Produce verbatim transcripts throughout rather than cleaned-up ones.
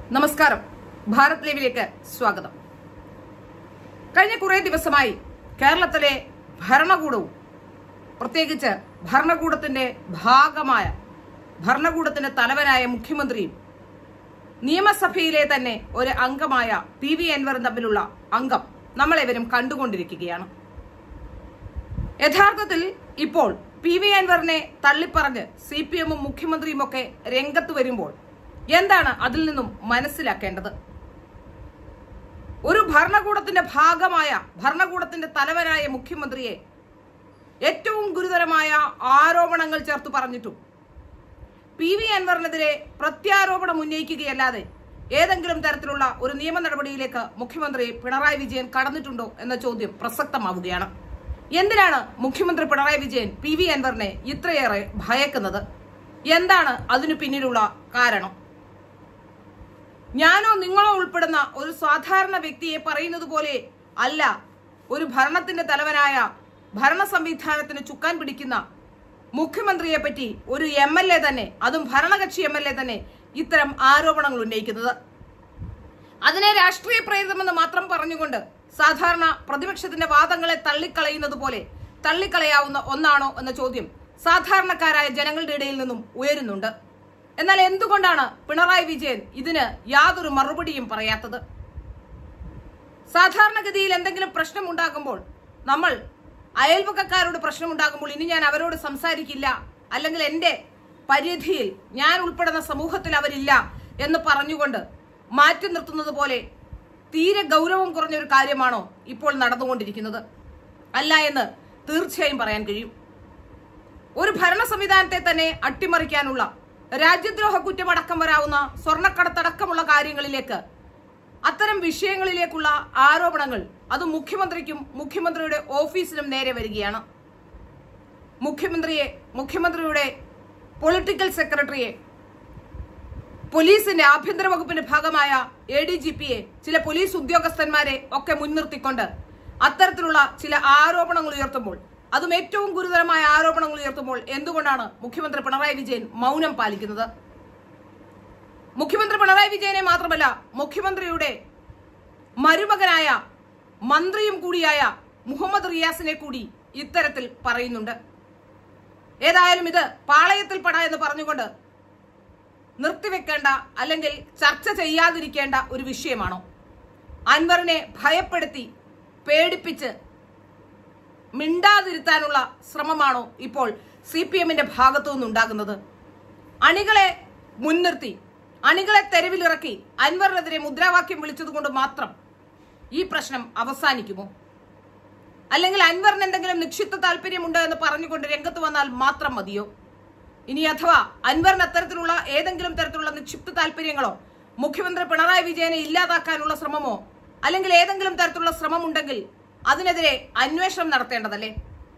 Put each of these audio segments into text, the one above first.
നമസ്കാരം. ഭാരത് ലൈവിലേക്ക് സ്വാഗതം. കഴിഞ്ഞ കുറെ ദിവസമായി കേരളത്തിലെ ഭരണകൂടവും പ്രത്യേകിച്ച് ഭരണകൂടത്തിന്റെ ഭാഗമായ ഭരണകൂടത്തിന്റെ തലവനായ മുഖ്യമന്ത്രിയും നിയമസഭയിലെ തന്നെ ഒരു അംഗമായ പി വി അൻവറും തമ്മിലുള്ള അംഗം നമ്മളേവരും കണ്ടുകൊണ്ടിരിക്കുകയാണ്. യഥാർത്ഥത്തിൽ ഇപ്പോൾ പി വി അൻവറിനെ തള്ളിപ്പറഞ്ഞ് സി പി എമ്മും മുഖ്യമന്ത്രിയും ഒക്കെ രംഗത്ത് വരുമ്പോൾ എന്താണ് അതിൽ നിന്നും മനസ്സിലാക്കേണ്ടത്? ഒരു ഭരണകൂടത്തിന്റെ ഭാഗമായ ഭരണകൂടത്തിന്റെ തലവനായ മുഖ്യമന്ത്രിയെ ഏറ്റവും ഗുരുതരമായ ആരോപണങ്ങൾ ചേർത്ത് പറഞ്ഞിട്ടും പി വി അൻവറിനെതിരെ പ്രത്യാരോപണം ഉന്നയിക്കുകയല്ലാതെ ഏതെങ്കിലും തരത്തിലുള്ള ഒരു നിയമ നടപടിയിലേക്ക് മുഖ്യമന്ത്രി പിണറായി വിജയൻ കടന്നിട്ടുണ്ടോ എന്ന ചോദ്യം പ്രസക്തമാവുകയാണ്. എന്തിനാണ് മുഖ്യമന്ത്രി പിണറായി വിജയൻ പി വി അൻവറിനെ ഇത്രയേറെ ഭയക്കുന്നത്? എന്താണ് അതിനു പിന്നിലുള്ള കാരണം? ഞാനോ നിങ്ങളോ ഉൾപ്പെടുന്ന ഒരു സാധാരണ വ്യക്തിയെ പറയുന്നത് പോലെ അല്ല ഒരു ഭരണത്തിന്റെ തലവനായ ഭരണ സംവിധാനത്തിന് ചുക്കാൻ പിടിക്കുന്ന മുഖ്യമന്ത്രിയെ പറ്റി ഒരു എം എൽ എ തന്നെ, അതും ഭരണകക്ഷി എം എൽ എ തന്നെ ഇത്തരം ആരോപണങ്ങൾ ഉന്നയിക്കുന്നത്. അതിനെ രാഷ്ട്രീയ പ്രേരിതമെന്ന് മാത്രം പറഞ്ഞുകൊണ്ട് സാധാരണ പ്രതിപക്ഷത്തിന്റെ വാദങ്ങളെ തള്ളിക്കളയുന്നത് പോലെ തള്ളിക്കളയാവുന്ന ഒന്നാണോ എന്ന ചോദ്യം സാധാരണക്കാരായ ജനങ്ങളുടെ ഇടയിൽ നിന്നും ഉയരുന്നുണ്ട്. എന്നാൽ എന്തുകൊണ്ടാണ് പിണറായി വിജയൻ ഇതിന് യാതൊരു മറുപടിയും പറയാത്തത്? സാധാരണഗതിയിൽ എന്തെങ്കിലും പ്രശ്നമുണ്ടാകുമ്പോൾ നമ്മൾ അയൽപക്കക്കാരോട് പ്രശ്നമുണ്ടാകുമ്പോൾ ഇനി ഞാൻ അവരോട് സംസാരിക്കില്ല, അല്ലെങ്കിൽ എന്റെ പരിധിയിൽ ഞാൻ ഉൾപ്പെടുന്ന സമൂഹത്തിൽ അവരില്ല എന്ന് പറഞ്ഞുകൊണ്ട് മാറ്റി നിർത്തുന്നത് പോലെ തീരെ ഗൗരവം കുറഞ്ഞൊരു കാര്യമാണോ ഇപ്പോൾ നടന്നുകൊണ്ടിരിക്കുന്നത്? അല്ല എന്ന് തീർച്ചയായും പറയാൻ കഴിയും. ഒരു ഭരണ സംവിധാനത്തെ തന്നെ അട്ടിമറിക്കാനുള്ള രാജ്യദ്രോഹ കുറ്റമടക്കം വരാവുന്ന സ്വർണ്ണക്കടത്തടക്കമുള്ള കാര്യങ്ങളിലേക്ക്, അത്തരം വിഷയങ്ങളിലേക്കുള്ള ആരോപണങ്ങൾ അത് മുഖ്യമന്ത്രിക്കും മുഖ്യമന്ത്രിയുടെ ഓഫീസിനും നേരെ വരികയാണ്. മുഖ്യമന്ത്രിയെ മുഖ്യമന്ത്രിയുടെ പൊളിറ്റിക്കൽ സെക്രട്ടറിയെ, പോലീസിന്റെ ആഭ്യന്തര വകുപ്പിന്റെ ഭാഗമായ എ ഡി ജി പിയെ, ചില പോലീസ് ഉദ്യോഗസ്ഥന്മാരെ ഒക്കെ മുൻനിർത്തിക്കൊണ്ട് അത്തരത്തിലുള്ള ചില ആരോപണങ്ങൾ ഉയർത്തുമ്പോൾ, അതും ഏറ്റവും ഗുരുതരമായ ആരോപണങ്ങൾ ഉയർത്തുമ്പോൾ എന്തുകൊണ്ടാണ് മുഖ്യമന്ത്രി പിണറായി വിജയൻ മൗനം പാലിക്കുന്നത്? മുഖ്യമന്ത്രി പിണറായി വിജയനെ മാത്രമല്ല, മുഖ്യമന്ത്രിയുടെ മരുമകനായ മന്ത്രിയും കൂടിയായ മുഹമ്മദ് റിയാസിനെ കൂടി ഇത്തരത്തിൽ പറയുന്നുണ്ട്. ഏതായാലും ഇത് പാളയത്തിൽ പട എന്ന് പറഞ്ഞുകൊണ്ട് നിർത്തിവെക്കേണ്ട അല്ലെങ്കിൽ ചർച്ച ചെയ്യാതിരിക്കേണ്ട ഒരു വിഷയമാണോ? അൻവറിനെ ഭയപ്പെടുത്തി പേടിപ്പിച്ച് മിണ്ടാതിരുത്താനുള്ള ശ്രമമാണോ ഇപ്പോൾ സി പി എമ്മിന്റെ ഭാഗത്തു നിന്നുണ്ടാകുന്നത്? അണികളെ മുൻനിർത്തി, അണികളെ തെരുവിലിറക്കി അൻവറിനെതിരെ മുദ്രാവാക്യം വിളിച്ചതുകൊണ്ട് മാത്രം ഈ പ്രശ്നം അവസാനിക്കുമോ? അല്ലെങ്കിൽ അൻവറിന് എന്തെങ്കിലും നിക്ഷിപ്ത താല്പര്യമുണ്ട് എന്ന് പറഞ്ഞുകൊണ്ട് രംഗത്ത് വന്നാൽ മാത്രം മതിയോ? ഇനി അഥവാ അൻവറിന് അത്തരത്തിലുള്ള ഏതെങ്കിലും തരത്തിലുള്ള നിക്ഷിപ്ത താല്പര്യങ്ങളോ, മുഖ്യമന്ത്രി പിണറായി വിജയനെ ഇല്ലാതാക്കാനുള്ള ശ്രമമോ, അല്ലെങ്കിൽ ഏതെങ്കിലും തരത്തിലുള്ള ശ്രമമുണ്ടെങ്കിൽ അതിനെതിരെ അന്വേഷണം നടത്തേണ്ടതല്ലേ?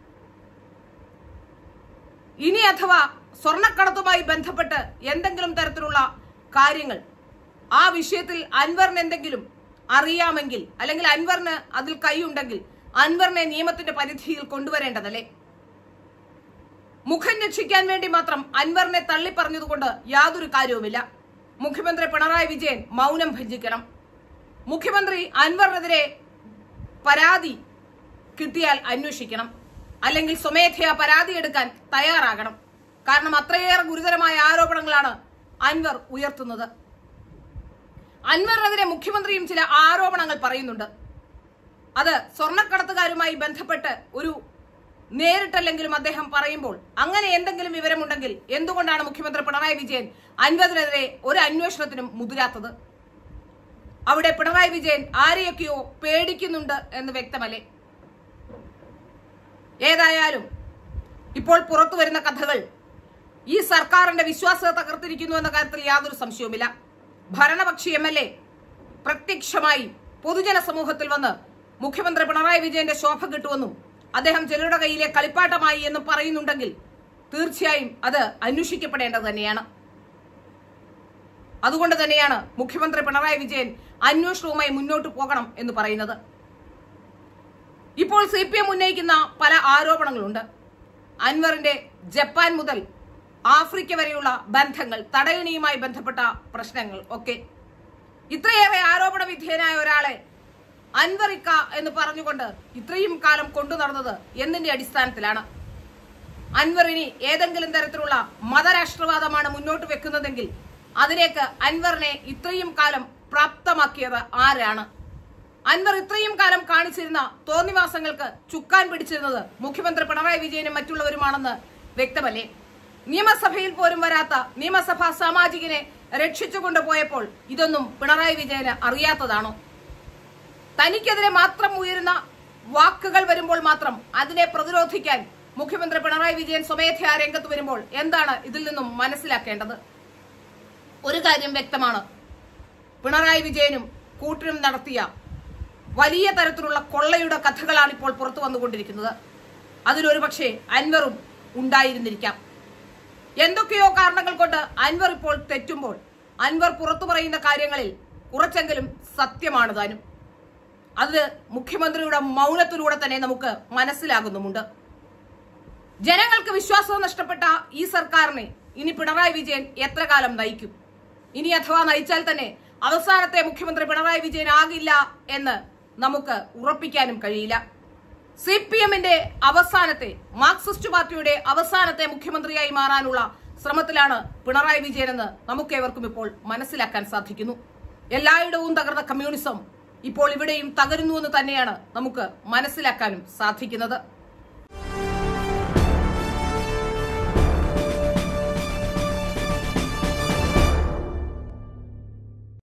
ഇനി അഥവാ സ്വർണ്ണക്കടത്തുമായി ബന്ധപ്പെട്ട് എന്തെങ്കിലും തരത്തിലുള്ള കാര്യങ്ങൾ, ആ വിഷയത്തിൽ അൻവറിന് എന്തെങ്കിലും അറിയാമെങ്കിൽ, അല്ലെങ്കിൽ അൻവറിന് അതിൽ കൈയുണ്ടെങ്കിൽ അൻവറിനെ നിയമത്തിന്റെ പരിധിയിൽ കൊണ്ടുവരേണ്ടതല്ലേ? മുഖം രക്ഷിക്കാൻ വേണ്ടി മാത്രം അൻവറിനെ തള്ളി പറഞ്ഞതുകൊണ്ട് യാതൊരു കാര്യവുമില്ല. മുഖ്യമന്ത്രി പിണറായി വിജയൻ മൗനം ഭഞ്ജിക്കണം. മുഖ്യമന്ത്രി അൻവറിനെതിരെ പരാതി കിട്ടിയാൽ അന്വേഷിക്കണം, അല്ലെങ്കിൽ സ്വമേധയാ പരാതി എടുക്കാൻ തയ്യാറാകണം. കാരണം അത്രയേറെ ഗുരുതരമായ ആരോപണങ്ങളാണ് അൻവർ ഉയർത്തുന്നത്. അൻവറിനെതിരെ മുഖ്യമന്ത്രിയും ചില ആരോപണങ്ങൾ പറയുന്നുണ്ട്. അത് സ്വർണ്ണക്കടത്തുകാരുമായി ബന്ധപ്പെട്ട് ഒരു നേരിട്ടല്ലെങ്കിലും അദ്ദേഹം പറയുമ്പോൾ, അങ്ങനെ എന്തെങ്കിലും വിവരമുണ്ടെങ്കിൽ എന്തുകൊണ്ടാണ് മുഖ്യമന്ത്രി പിണറായി വിജയൻ അൻവറിനെതിരെ ഒരു അന്വേഷണത്തിനും മുതിരാത്തത്? അവിടെ പിണറായി വിജയൻ ആരെയൊക്കെയോ പേടിക്കുന്നുണ്ട് എന്ന് വ്യക്തമല്ലേ? ഏതായാലും ഇപ്പോൾ പുറത്തു വരുന്ന കഥകൾ ഈ സർക്കാരിന്റെ വിശ്വാസ്യത തകർത്തിരിക്കുന്നു എന്ന കാര്യത്തിൽ യാതൊരു സംശയവുമില്ല. ഭരണപക്ഷി എം എൽ എ പ്രത്യക്ഷമായി പൊതുജന സമൂഹത്തിൽ വന്ന് മുഖ്യമന്ത്രി പിണറായി വിജയന്റെ ശോഭ കിട്ടുമെന്നും അദ്ദേഹം ചിലരുടെ കയ്യിലെ കളിപ്പാട്ടമായി എന്ന് പറയുന്നുണ്ടെങ്കിൽ തീർച്ചയായും അത് അന്വേഷിക്കപ്പെടേണ്ടത് തന്നെയാണ്. അതുകൊണ്ട് തന്നെയാണ് മുഖ്യമന്ത്രി പിണറായി വിജയൻ അന്വേഷണവുമായി മുന്നോട്ട് പോകണം എന്ന് പറയുന്നത്. ഇപ്പോൾ സി പി എം ഉന്നയിക്കുന്ന പല ആരോപണങ്ങളുണ്ട്. അൻവറിന്റെ ജപ്പാൻ മുതൽ ആഫ്രിക്ക വരെയുള്ള ബന്ധങ്ങൾ, തടയണിയുമായി ബന്ധപ്പെട്ട പ്രശ്നങ്ങൾ ഒക്കെ ഇത്രയേറെ ആരോപണ വിധേയനായ ഒരാളെ അൻവറിക്ക എന്ന് പറഞ്ഞുകൊണ്ട് ഇത്രയും കാലം കൊണ്ടു നടന്നത് എന്തിന്റെ അടിസ്ഥാനത്തിലാണ്? അൻവറിനി ഏതെങ്കിലും തരത്തിലുള്ള മതരാഷ്ട്രവാദമാണ് മുന്നോട്ട് വെക്കുന്നതെങ്കിൽ അതിലേക്ക് അൻവറിനെ ഇത്രയും കാലം പ്രാപ്തമാക്കിയത് ആരാണ്? അൻവർ ഇത്രയും കാലം കാണിച്ചിരുന്ന തോന്നിവാസങ്ങൾക്ക് ചുക്കാൻ പിടിച്ചിരുന്നത് മുഖ്യമന്ത്രി പിണറായി വിജയനും മറ്റുള്ളവരുമാണെന്ന് വ്യക്തമല്ലേ? നിയമസഭയിൽ പോലും വരാത്ത നിയമസഭാ സാമാജികനെ രക്ഷിച്ചുകൊണ്ട് പോയപ്പോൾ ഇതൊന്നും പിണറായി വിജയന് അറിയാത്തതാണോ? തനിക്കെതിരെ മാത്രം ഉയരുന്ന വാക്കുകൾ വരുമ്പോൾ മാത്രം അതിനെ പ്രതിരോധിക്കാൻ മുഖ്യമന്ത്രി പിണറായി വിജയൻ സ്വമേധയാ രംഗത്ത് വരുമ്പോൾ എന്താണ് ഇതിൽ നിന്നും മനസ്സിലാക്കേണ്ടത്? ഒരു കാര്യം വ്യക്തമാണ്, പിണറായി വിജയനും കൂട്ടിനും നടത്തിയ വലിയ തരത്തിലുള്ള കൊള്ളയുടെ കഥകളാണ് ഇപ്പോൾ പുറത്തു വന്നുകൊണ്ടിരിക്കുന്നത്. അതിലൊരു പക്ഷേ അൻവറും ഉണ്ടായിരുന്നിരിക്കാം. എന്തൊക്കെയോ കാരണങ്ങൾ കൊണ്ട് അൻവർ ഇപ്പോൾ തെറ്റുമ്പോൾ അൻവർ പുറത്തു പറയുന്ന കാര്യങ്ങളിൽ കുറച്ചെങ്കിലും സത്യമാണ് താനും. അത് മുഖ്യമന്ത്രിയുടെ മൗനത്തിലൂടെ തന്നെ നമുക്ക് മനസ്സിലാകുന്നുമുണ്ട്. ജനങ്ങൾക്ക് വിശ്വാസം നഷ്ടപ്പെട്ട ഈ സർക്കാരിനെ ഇനി പിണറായി വിജയൻ എത്ര കാലം നയിക്കും? ഇനി അഥവാ നയിച്ചാൽ തന്നെ അവസാനത്തെ മുഖ്യമന്ത്രി പിണറായി വിജയൻ ആകില്ല എന്ന് നമുക്ക് ഉറപ്പിക്കാനും കഴിയില്ല. സി പി എമ്മിന്റെ അവസാനത്തെ, മാർക്സിസ്റ്റ് പാർട്ടിയുടെ അവസാനത്തെ മുഖ്യമന്ത്രിയായി മാറാനുള്ള ശ്രമത്തിലാണ് പിണറായി വിജയൻ എന്ന് നമുക്കേവർക്കും ഇപ്പോൾ മനസ്സിലാക്കാൻ സാധിക്കുന്നു. എല്ലായിടവും തകർന്ന കമ്മ്യൂണിസം ഇപ്പോൾ ഇവിടെയും തകരുന്നുവെന്ന് തന്നെയാണ് നമുക്ക് മനസ്സിലാക്കാനും സാധിക്കുന്നത്.